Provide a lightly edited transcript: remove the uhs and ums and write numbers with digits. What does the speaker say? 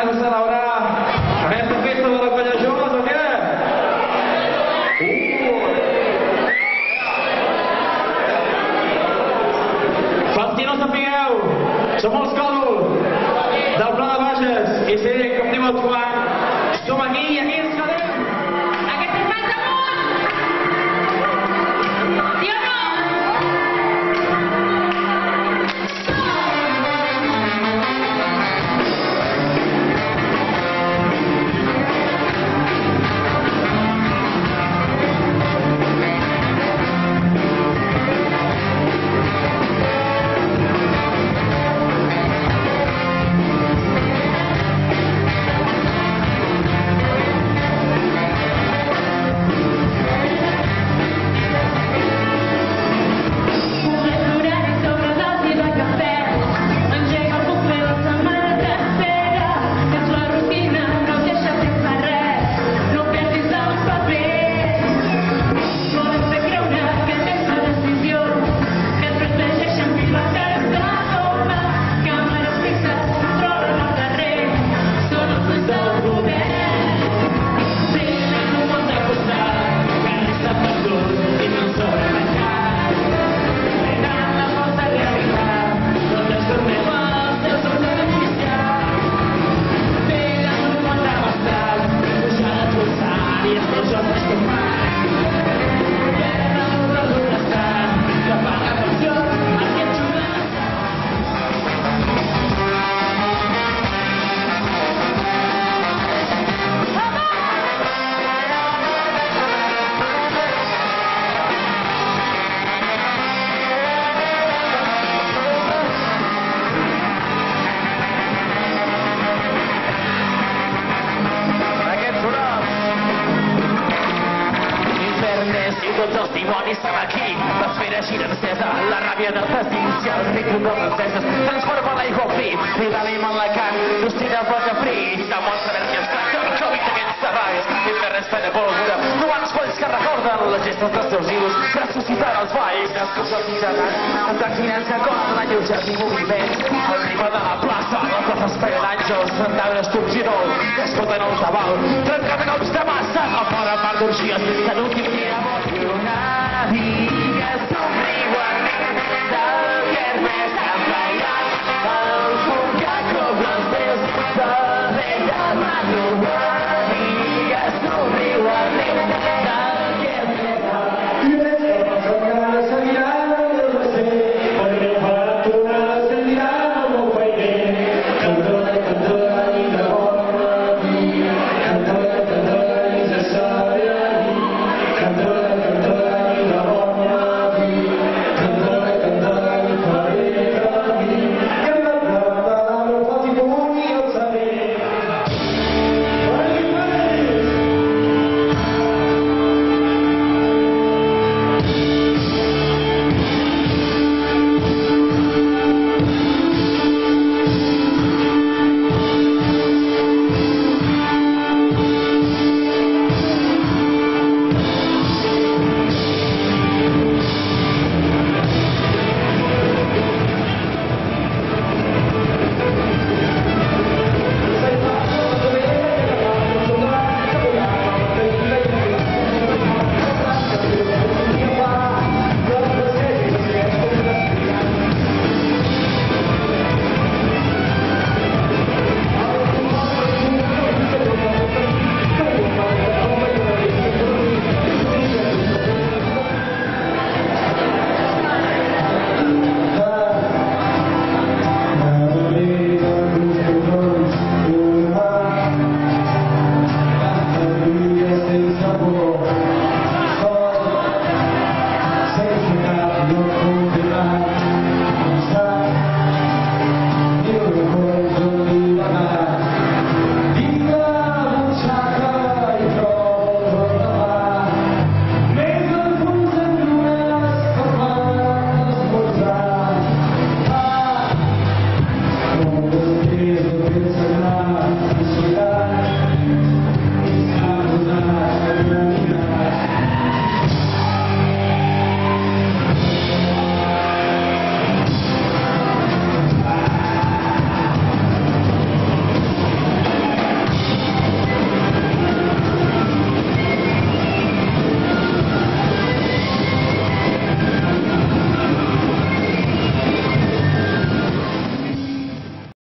ganes de celebrar aquesta festa de la Colla Joves o què? Pels qui no sapigueu, som els Còdols del Pla de Bages i sí, com diu el Joan, som aquí i aquí ens quedem. Aquestes mans amunt! Sí o no? Tots els dimonis som aquí, l'esfera gira encesa, la ràbia del desig, el ritme de les enceses, transforma l'aigua fi, i l'ànim en la carn, l'hostina boca fri, damunt saber que es tracta, el Covid d'aquests treballs, i fer res de pólvora, trobant els polls que recorden les gestes dels seus ídols, ressuscitant els balls, nascuts als mitjanats, entanquinant-se com la lleugers i moviments, al ritme de la plaça espera d'àngels, centaures tubs i dol, que escolten els de Val, trencament els de massa, a fora part d'orgies, que l'últim dia vol una vida.